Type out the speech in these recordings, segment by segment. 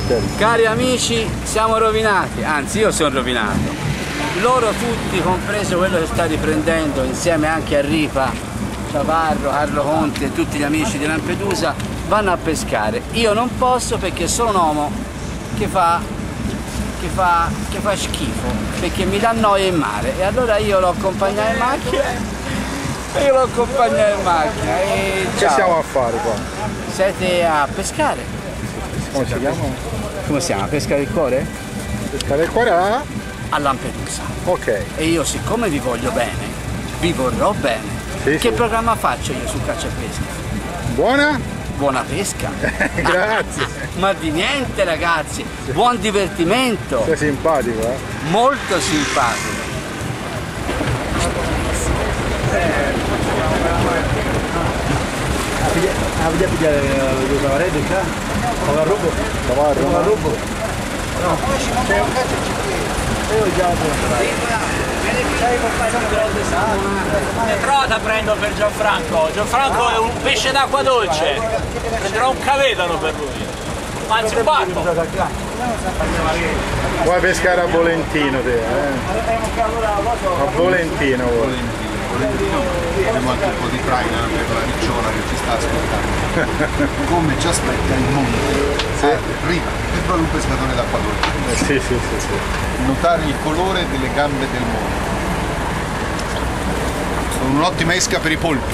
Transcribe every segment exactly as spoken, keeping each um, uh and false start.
Cari amici, siamo rovinati, anzi io sono rovinato. Loro tutti, compreso quello che sta riprendendo, insieme anche a Ripa, Ciavarro, Carlo Conti e tutti gli amici di Lampedusa, vanno a pescare. Io non posso perché sono un uomo che fa, che fa, che fa schifo, perché mi dà noia in mare. E allora io l'ho accompagnato in macchina, io l'ho accompagnato in macchina e Che ciao. stiamo a fare qua? Siete a pescare? Come si chiama? Come si chiama? Pesca del cuore? Pescare il cuore a... A Lampedusa. Ok. E io siccome vi voglio bene, vi vorrò bene. Sì, che sì. programma faccio io su caccia e pesca? Buona? Buona pesca. Grazie. Ma di niente ragazzi, buon divertimento. Sei simpatico, eh? Molto simpatico. Avete pigliare le cavarette qua? Cavarrubo? Cavarro? Cavarrubo? No. C'è un cazzo e io già Le trota prendo per Gianfranco. Gianfranco è un pesce d'acqua dolce. Prenderò un cavedano per lui. Anzi un bacco. Vuoi pescare a Volentino te, eh? A Volentino vuoi. Abbiamo anche un po' di traina per la ricciola che ci sta aspettando. Come ci aspetta il mondo. Sì. Eh, Riva, è proprio un pescatore d'acqua dolce. Eh, sì, sì, sì, sì. Notare il colore delle gambe del mondo. Sono un'ottima esca per i polpi.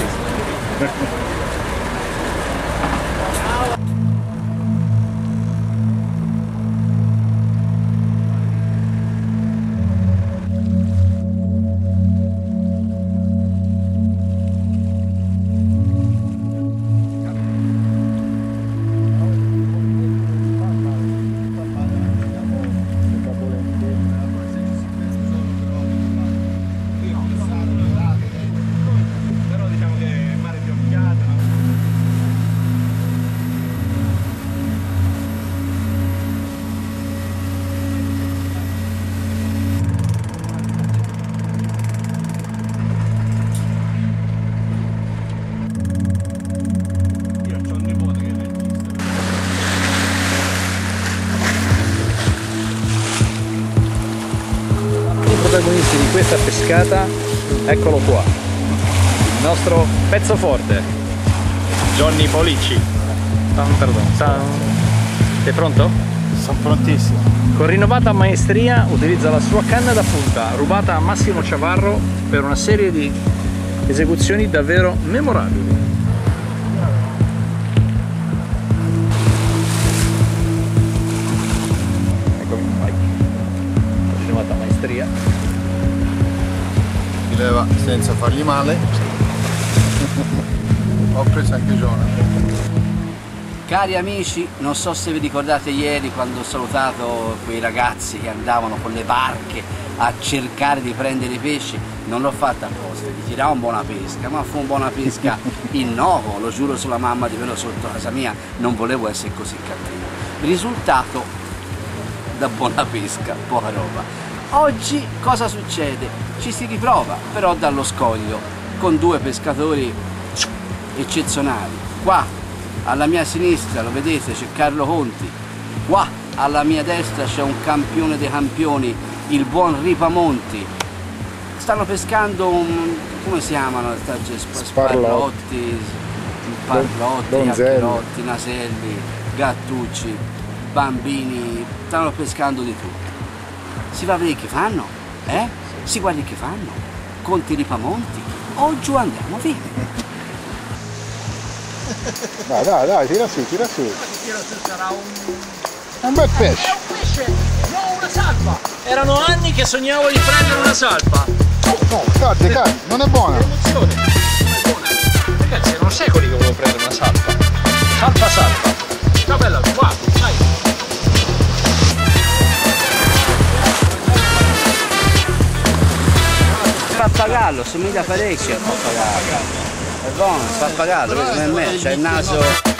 protagonisti di questa pescata, eccolo qua, il nostro pezzo forte, Johnny Policci. Pardon, sei pronto? Sono prontissimo. Con rinnovata maestria utilizza la sua canna da punta, rubata a Massimo Ciavarro per una serie di esecuzioni davvero memorabili. Eccomi, vai. Con rinnovata maestria. Si leva senza fargli male. Ho preso anche Giona. Cari amici, non so se vi ricordate ieri quando ho salutato quei ragazzi che andavano con le barche a cercare di prendere i pesci, non l'ho fatta apposta, di tirare una buona pesca, ma fu una buona pesca innocuo, lo giuro sulla mamma di quello sotto casa mia, non volevo essere così cattivo. Risultato da buona pesca, poca roba. Oggi cosa succede? Ci si riprova, però dallo scoglio, con due pescatori eccezionali. Qua alla mia sinistra, lo vedete, c'è Carlo Conti, qua alla mia destra c'è un campione dei campioni, il buon Ripamonti. Stanno pescando un, come si chiamano? Sparlotti, parlotti, acchirotti, naselli, gattucci, bambini, stanno pescando di tutto. Si va a vedere che fanno, eh? Si guardi che fanno, Conti Ripamonti, o giù andiamo, via. Dai, dai, dai, tira su, tira su. Tira su, sarà un... È un bel pesce. È un pesce, no, una salpa. Erano anni che sognavo di prendere una salpa. No, cadde, cadde, non è buona. Emozione, non è buona. Ragazzi, erano secoli che volevo prendere una salpa. Salpa, salpa. Ciao bella, qua, dai. Pappagallo, somiglia parecchio al pappagallo. È buono, il pappagallo, per me c'è il naso.